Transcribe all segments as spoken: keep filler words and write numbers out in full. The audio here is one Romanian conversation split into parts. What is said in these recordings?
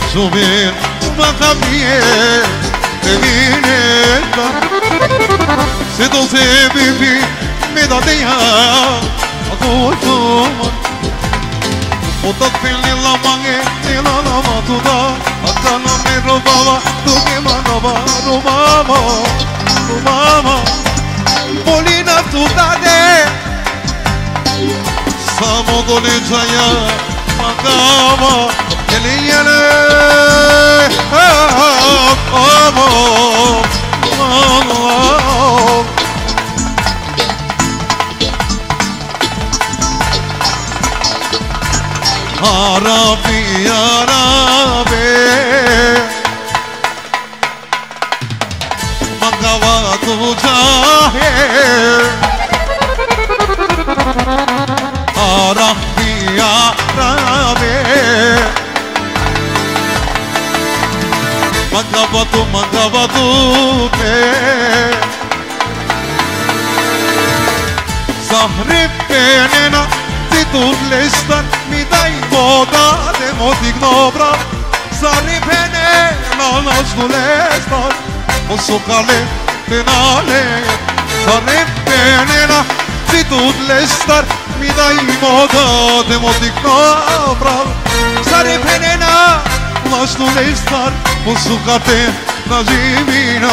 subir baja bien de vineta se doce vivi me da dia a tu o tot fili la mange te la la matuda hasta no me robaba tu me manaba robaba robaba Polina tu dade samo dole jaya magava Yele oh, oh, oh, oh. Arabi, Arabi Magava tu jahe Arabi, Arabi Magavatu, magavatu te Zahrib penena Titul lestan mi dai voda de motignobra Zahrib penena Naștu lestan O socale penale Zahrib penena Titul lestan mi dai voda de motignobra Zahrib penena Naștu lestan وسقطي نجيبينا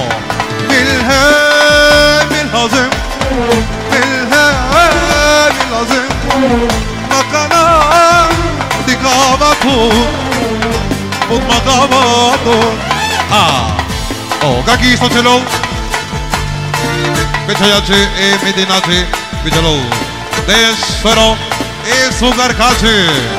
بالهام الهزم بالهام الهزم مكانا دقابته مقابته ah oh kaki sto celo bechayache e medinache bichalo desfero e sugar kache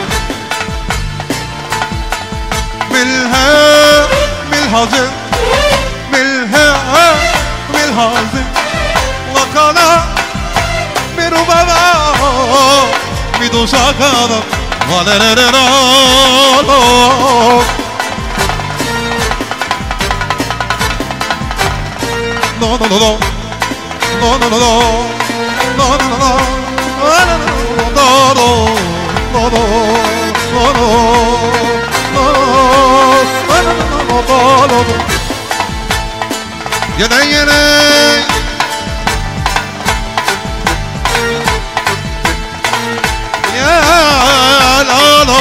ملها ملهازم ملها ملهازم وكانا ميرو بابا ميدو شاكادا والررررا no no no no no no no no no no no no no no no Yene yene Ya la la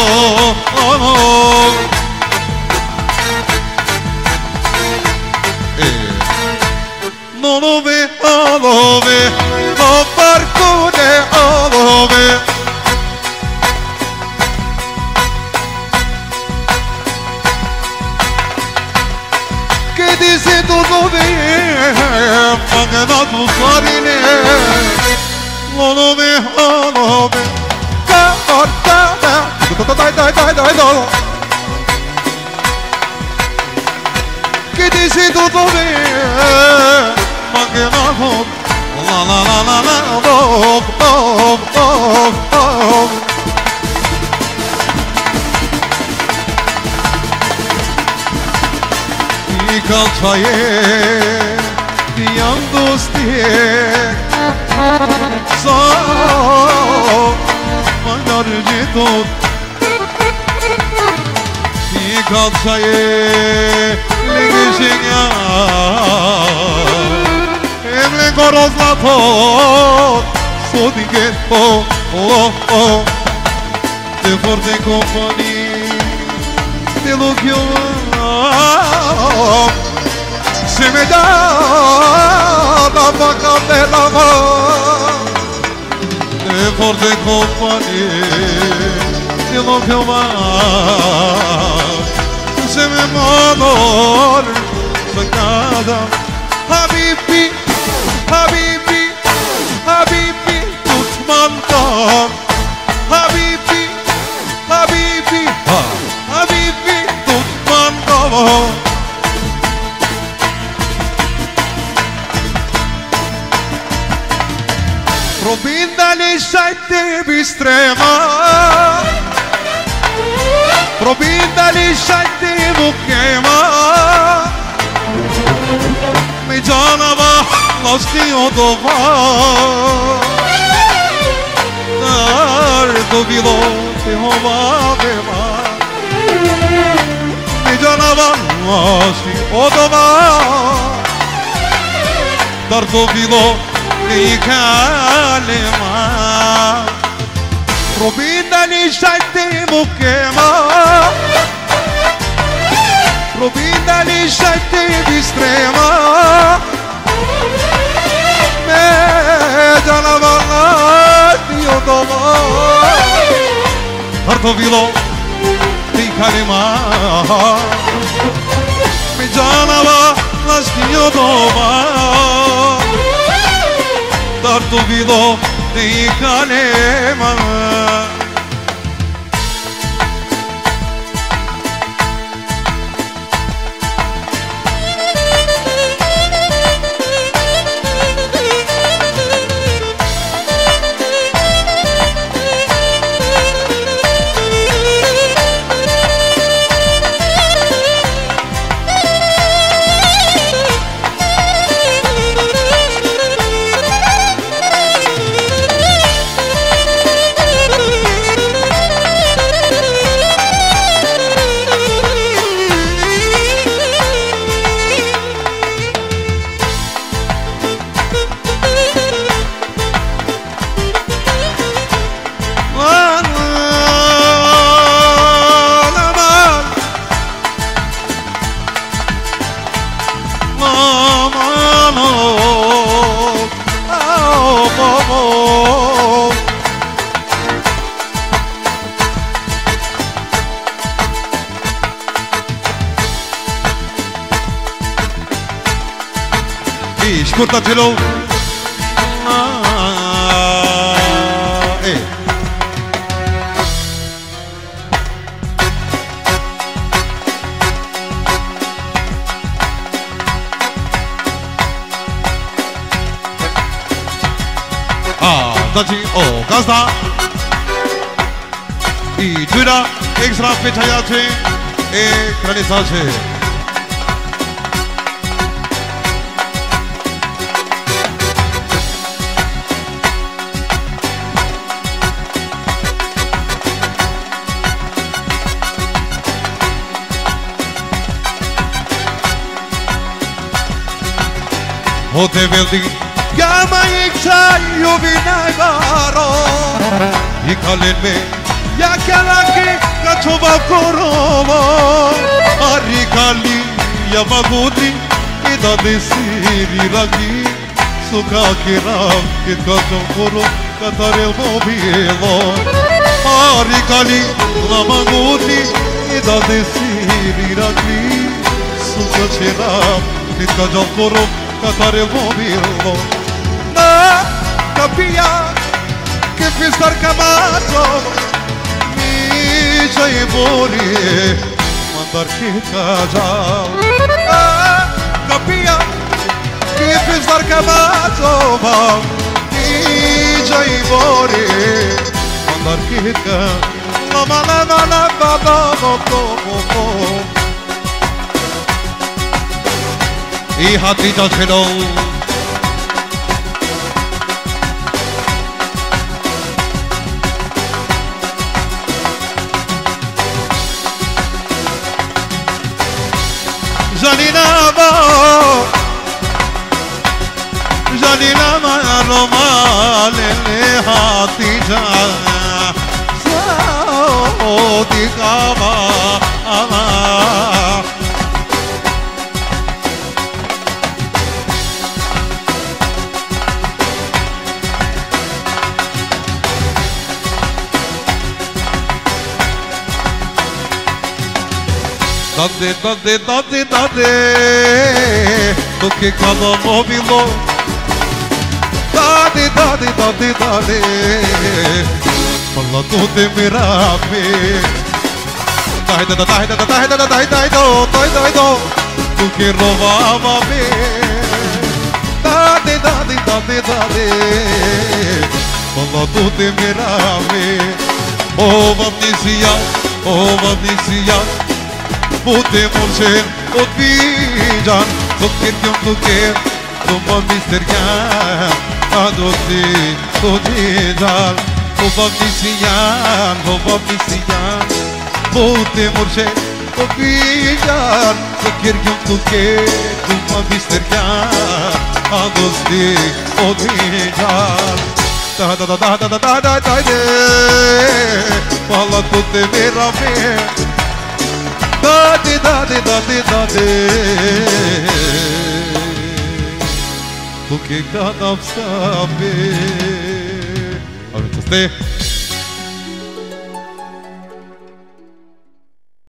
No lo ve, no lo ve No parcune, no lo ve Dice todo bien, magana tu sarine, no lo ve, no lo ve, ta ta ta ta ta ta ta ta ta. Que dice todo bien, magana tu, la la la la la, oh oh oh oh. Kalçaye yandos diye Sağ manarcı tut Kalçaye legişin ya Emle korozla tot Sodike oh oh oh De forte compagnie De lucchio Se me dà la vacca della mano E forte compagnie Di lo che va Se me manor Beccata Habibi Habibi Habibi Tut manta Habibi Habibi Habibi Tut manta Probinda li sette bistrema Probinda li sette buchema Mi gianava lo stio dova Dar do vilo te hova bema maști o dova dar to bilo i kalema Robinda li shajti mukema Robinda li shajti bistrema Me canavarlar o dova dar to bilo i kalema Me canavarlar o dova dar to bilo i kalema Scurta celou eh. Ah, znači o gazda i džira ekstra pečajače e kraljesače O te veldi Gama iksa yuvinai baro Ikalen me Ya kalaki Kachova korovo Arikali Yamagudi Ida desiri ragi Suka kiram Kitka koro Katarel mobilo Arikali Yamagudi Ida desiri ragi Suka kiram Kitka koro Catare mobillo Na capia Che fistar camato Mi c'hai mori Mandar che cajal Na capia Che fistar camato Mi c'hai mori Mandar che cajal Lama lama lama lama lama I hatita celou Janina ba Janina ma roma lele hatita Sao di kama ama Dade, dade, dade, dade Do que cada mobilo Dade, dade, dade, dade Fala tu de mirame Dai, dai, dai, dai, dai, dai, dai, dai, do, dai, dai, do Tu que roubava me Dade, dade, dade, dade Fala tu de mirame Oh, amnesia, oh, amnesia Putem orice odbijan Zuccheri un zuccher După misterian Adozi Dojijan După misian După misian Putem orice Obijar, să chirghiam tu che, tu mă visterchiar, adosti obijar. Da da da da da da da da da de, pala tu te mera me, da de da de da de da de, tu che cada sabe. Avem să